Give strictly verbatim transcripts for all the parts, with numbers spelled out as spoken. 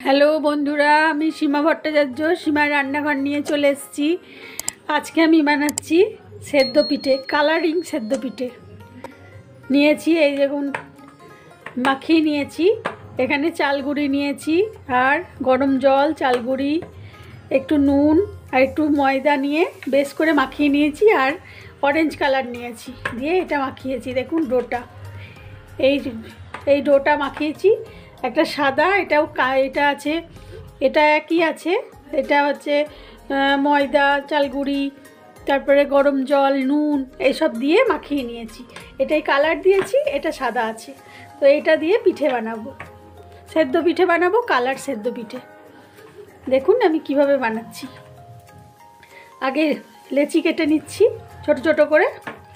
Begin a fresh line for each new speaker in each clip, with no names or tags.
Hello বন্ধুরা, আমি সীমা ভট্টাচার্য সীমার রান্নাঘর নিয়ে চলে এসেছি। আজকে আমি বানাচ্ছি সেদ্ধ পিঠে, কালারিং সেদ্ধ পিঠে নিয়েছি। এই দেখুন মাখিয়ে নিয়েছি। এখানে চালগুঁড়ি নিয়েছি আর গরম জল, চালগুঁড়ি, একটু নুন আর একটু ময়দা নিয়ে বেশ করে মাখিয়ে নিয়েছি। আর অরেঞ্জ কালার নিয়েছি, দিয়ে এটা মাখিয়েছি। দেখুন ডোটা, এই এই ডোটা মাখিয়েছি। একটা সাদা, এটাও এটা আছে, এটা একই আছে। এটা হচ্ছে ময়দা, চালগুঁড়ি, তারপরে গরম জল, নুন এইসব দিয়ে মাখিয়ে নিয়েছি। এটাই কালার দিয়েছি, এটা সাদা আছে। তো এটা দিয়ে পিঠে বানাবো, সেদ্ধ পিঠে বানাবো, কালার সেদ্ধ পিঠে। দেখুন আমি কিভাবে বানাচ্ছি। আগে লেচি কেটে নিচ্ছি ছোট ছোট করে।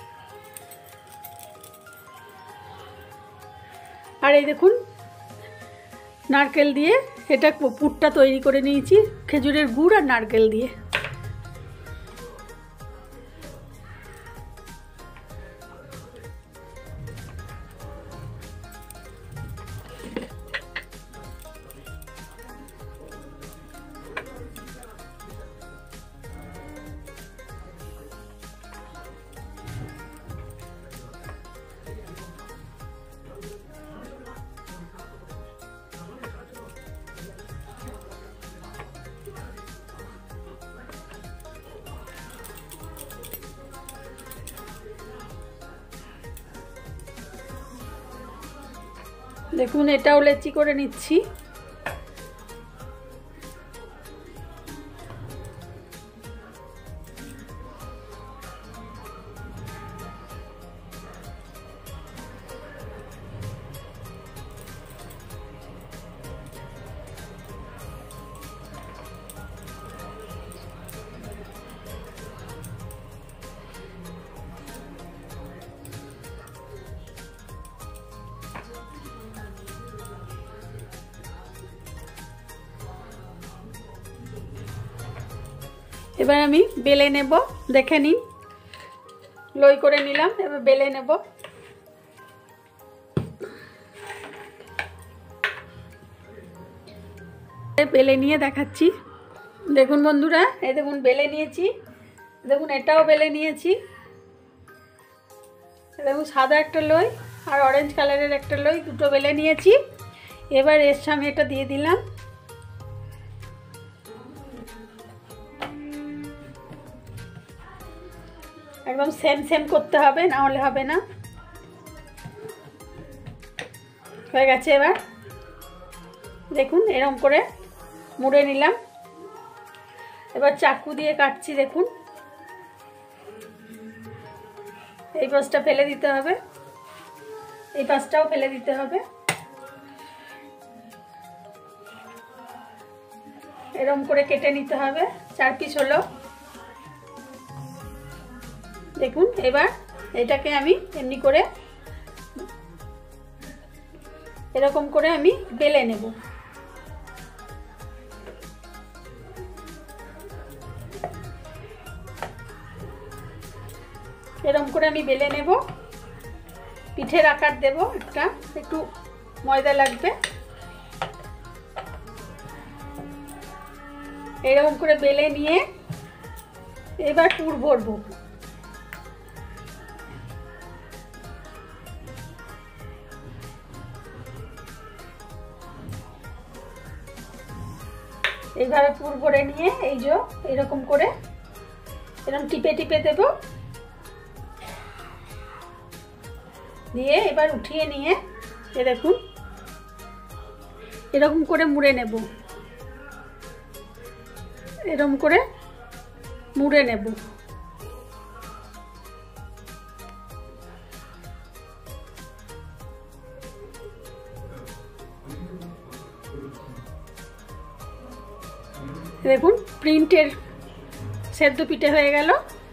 আর এই দেখুন নারকেল দিয়ে এটা পুরটা তৈরি করে নিয়েছি, খেজুরের গুড় আর নারকেল দিয়ে। দেখুন এটাও লেচি করে নিচ্ছি। এবার আমি বেলে নেব, দেখে নিন। লই করে নিলাম, এবার বেলে নেব। বেলে নিয়ে দেখাচ্ছি। দেখুন বন্ধুরা, এই দেখুন বেলে নিয়েছি। দেখুন এটাও বেলে নিয়েছি। দেখুন সাদা একটা লই আর অরেঞ্জ কালারের একটা লই, দুটো বেলে নিয়েছি। এবার এর সঙ্গে এটা দিয়ে দিলাম। একদম সেম সেম করতে হবে, না হলে হবে না। হয়ে গেছে। এবার দেখুন এরকম করে মুড়ে নিলাম। এবার চাকু দিয়ে কাটছি। দেখুন এই পাশটা ফেলে দিতে হবে, এই পাশটাও ফেলে দিতে হবে। এরকম করে কেটে নিতে হবে। চার পিস হলো। দেখুন এবার এটাকে আমি এমনি করে এরকম করে আমি বেলে নেব। এরকম করে আমি বেলে নেব। পিঠের আকার দেব। একটা একটু ময়দা লাগবে। এরকম করে বেলে নিয়ে এবার পুর ভরবো। এইভাবে পুর ভরে নিয়ে এই যে এরকম করে এরকম টিপে টিপে দেব। দিয়ে এবার উঠিয়ে নিয়ে এ দেখুন এরকম করে মুড়ে নেব। এরকম করে মুড়ে নেব। দেখুন প্রিন্টের সেদ্ধ পিঠে হয়ে গেল।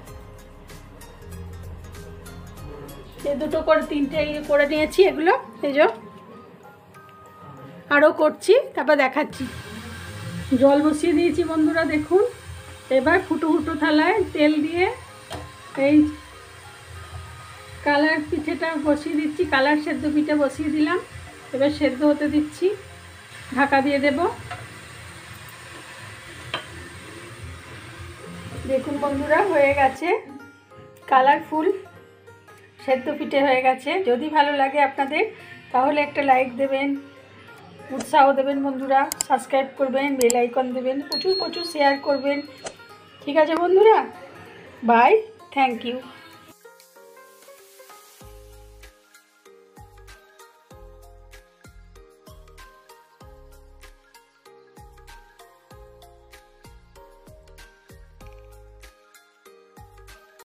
এই দুটো করে তিনটে করে নিয়েছি। এগুলো এই যে আরও করছি, তারপর দেখাচ্ছি। জল বসিয়ে দিয়েছি বন্ধুরা। দেখুন এবার ফুটো ফুটো থালায় তেল দিয়ে এই কালার পিঠেটা বসিয়ে দিচ্ছি। কালার সেদ্ধ পিঠে বসিয়ে দিলাম। এবার সেদ্ধ হতে দিচ্ছি, ঢাকা দিয়ে দেব। দেখুন বন্ধুরা, হয়ে গেছে কালারফুল সেদ্ধ পিঠে হয়ে গেছে। যদি ভালো লাগে আপনাদের তাহলে একটা লাইক দেবেন, উৎসাহ দেবেন বন্ধুরা, সাবস্ক্রাইব করবেন, বেল আইকন দেবেন, প্রচুর প্রচুর শেয়ার করবেন। ঠিক আছে বন্ধুরা, বাই, থ্যাংক ইউ।